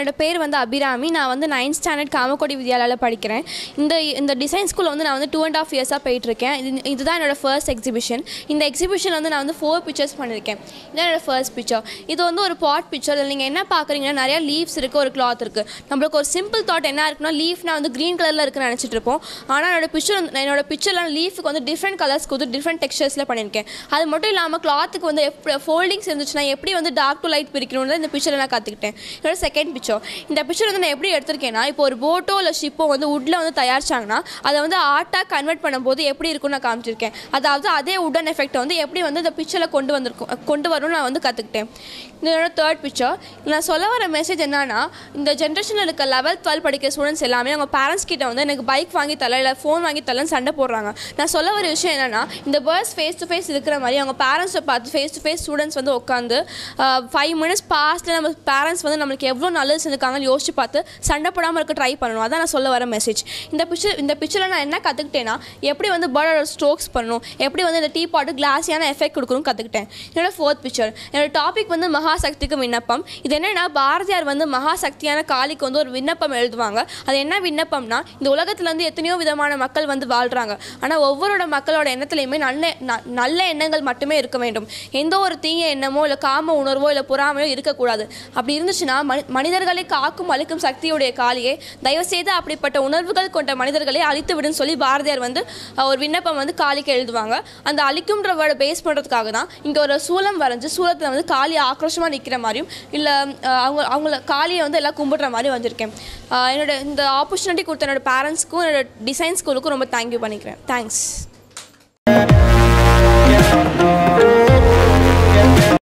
என்னோட பேர் வந்து அபிராமி. நான் வந்து 9th ஸ்டாண்டர்ட் காமக்கோடி வித்யாலயாவில் படிக்கிறேன். இந்த டிசைன் ஸ்கூலில் வந்து நான் வந்து 2.5 இயர்ஸாக போயிட்டுருக்கேன். இதுதான் என்னோடய ஃபர்ஸ்ட் எக்ஸிபிஷன். இந்த எக்ஸிபிஷன் வந்து நான் வந்து 4 பிக்சர்ஸ் பண்ணியிருக்கேன். இதுதான் என்னோடய ஃபர்ஸ்ட் பிக்சர். இது வந்து ஒரு பாட் பிக்சர். இதில் நீங்கள் என்ன பார்க்குறீங்கன்னா நிறையா லீவ்ஸ் இருக்குது, ஒரு கிளாத் இருக்குது. நம்மளுக்கு ஒரு சிம்பிள் தாட் என்ன இருக்குன்னா, லீஃப்னா வந்து க்ரீன் கலரில் இருக்குன்னு நினச்சிட்டு இருப்போம். ஆனால் என்னோட பிக்சரில் லீஃபுக்கு வந்து டிஃப்ரெண்ட் கலர்ஸ் கொடுத்து டிஃப்ரெண்ட் டெக்ஸ்சர்ஸில் பண்ணியிருக்கேன். அது மட்டும் இல்லாமல் கிளாத்துக்கு வந்து ஃபோல்டிங்ஸ் இருந்துச்சுன்னா எப்படி வந்து டார்க் டு லைட் பிரிக்கணும்னு இந்த பிக்சரில் நான் கற்றுக்கிட்டேன். என்னோட செகண்ட் பிக்சர். இந்த பிக்சர் வந்து நான் எப்படி எடுத்திருக்கேன்னா, இப்போ ஒரு போட்டோ இல்லை ஷிப்போ வந்து வுட்டில் வந்து தயாரிச்சாங்கன்னா அதை வந்து ஆர்ட்டாக கன்வெர்ட் பண்ணும்போது எப்படி இருக்குன்னு நான் காமிச்சிருக்கேன். அதாவது அதே வுடன் எஃபெக்ட் வந்து எப்படி வந்து இந்த பிக்சரில் கொண்டு வரும்னு நான் வந்து கற்றுக்கிட்டேன். என்னோட தேர்ட் பிக்சர். நான் சொல்ல வர மெசேஜ் என்னன்னா, இந்த ஜென்ரேஷனில் இருக்க 11th 12 படிக்கிற ஸ்டூடெண்ட்ஸ் எல்லாமே அவங்க பேரண்ட்ஸ் கிட்ட வந்து எனக்கு பைக் வாங்கி தரல, இல்லை ஃபோன் வாங்கி தரலன்னு சண்டை போடுறாங்க. நான் சொல்ல வர விஷயம் என்னன்னா, இந்த பேர்ட்ஸ் ஃபேஸ் டு ஃபேஸ் இருக்கிற மாதிரி அவங்க பேரண்ட்ஸை பார்த்து ஃபேஸ் டு ஃபேஸ் ஸ்டூடெண்ட்ஸ் வந்து உட்காந்து 5 மினிட்ஸ் பாஸ்ட்டில் நம்ம பேரண்ட்ஸ் வந்து நம்மளுக்கு எவ்வளோ நல்லது செஞ்சுருக்காங்கன்னு யோசிச்சு பார்த்து சண்டை போடாமல் இருக்க ட்ரை பண்ணணும். அதான் நான் சொல்ல வர மெசேஜ். இந்த பிக்சரில் நான் என்ன கற்றுக்கிட்டேன்னா, எப்படி வந்து பேர்டோட ஸ்ட்ரோக்ஸ் பண்ணணும், எப்படி வந்து இந்த டீ பாட்டு கிளாஸியான எஃபெக்ட் கொடுக்கணும்னு கற்றுக்கிட்டேன். என்னோட ஃபோர்த் பிக்சர். என்னோட டாபிக் வந்து மகாசக்திக்கு விண்ணப்பம். இது என்னென்னா, பாரதியார் வந்து மகாசக்தியான காளிக்கு வந்து ஒரு விண்ணப்பம் எழுதுவாங்க. அது என்ன விண்ணப்பம்னா, இந்த உலகத்தில் வந்து எத்தனையோ விதமான மக்கள் வந்து வாழ்கிறாங்க. ஆனால் ஒவ்வொருட மக்களோட எண்ணத்துலையுமே நல்ல எண்ணங்கள் மட்டுமே இருக்க வேண்டும். எந்த ஒரு தீய எண்ணமோ இல்லை காம உணர்வோ இல்லை பொறாமையோ இருக்கக்கூடாது. அப்படி இருந்துச்சுன்னா மனிதர்களை காக்கும் அழிக்கும் சக்தியுடைய காளியே, தயவுசெய்து அப்படிப்பட்ட உணர்வுகள் கொண்ட மனிதர்களை அழித்து விடுன்னு சொல்லி பாரதியார் வந்து ஒரு விண்ணப்பம் வந்து காளிக்கு எழுதுவாங்க. அந்த அழிக்கும்ன்ற வேர்டை பேஸ் பண்ணுறதுக்காக தான் இங்கே ஒரு சூலம் வரைஞ்சி சூலத்தில் வந்து காளி ஆக்ரோஷமாக நிற்கிற மாதிரியும் இல்லை அவங்கள காளியை வந்து எல்லாம் கும்பிடுற மாதிரி வந்திருக்கேன். என்னோட இந்த ஆப்பர்ச்சுனிட்டி கொடுத்த என்னோட பேரண்ட்ஸ்க்கும் என்னோட டிசைன் ஸ்கூலுக்கும் ரொம்ப தேங்க்யூ பண்ணிக்கிறேன். தேங்க்ஸ்.